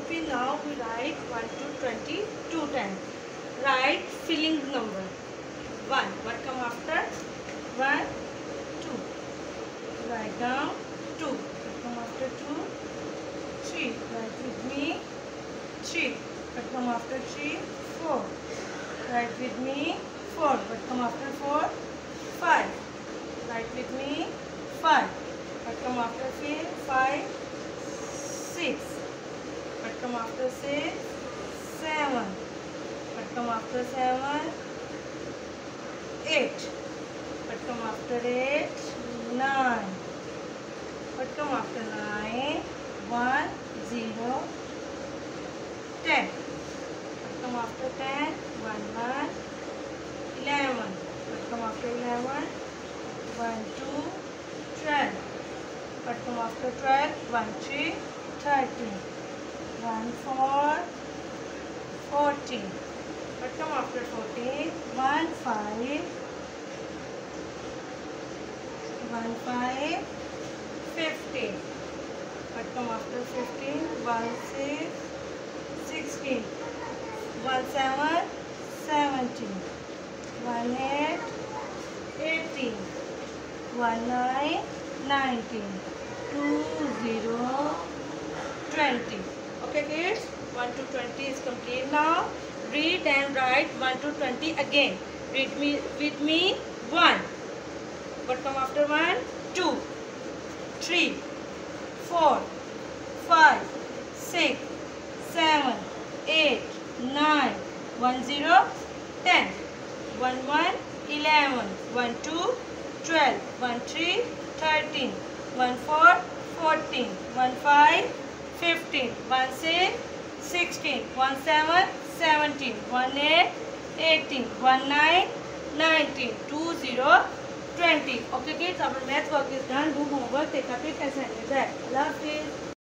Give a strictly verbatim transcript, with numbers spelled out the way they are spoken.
we now we write one to twenty two times. Write filling number. one. What come after? one, two. Write down two. What come after two? three. Write with me. three. What come after three? four. Write with me. four. What come after four? five. Write with me. five. What come after five? six. What come after six? seven. What come after seven? eight. What come after eight? nine. What come after nine? one, zero, ten. What come after ten? one, one, eleven. What come after eleven? one, two, twelve. What come after twelve? one, three, thirteen. one, four, fourteen. What come after fourteen? one, five. one, five, fifteen. What come after fifteen? one, six, sixteen. one, seven, seventeen. one, eight, eighteen. one, nine, nineteen. two, zero, twenty. Okay kids, one to twenty is complete now. Read and write one to twenty again. Read me with me. one. What come after one? two, three, four, five, six, seven, eight, nine, one, zero, ten. one, one, eleven. one, two, twelve. one, three, thirteen. one, four, fourteen. one, five, fifteen. one, six, sixteen. one, seven, seventeen. one, eight, eighteen. one, nine, nineteen. two, zero, twenty. Okay kids, our math work is done. Do homework. Take a pic and send it back. Allah Hafiz.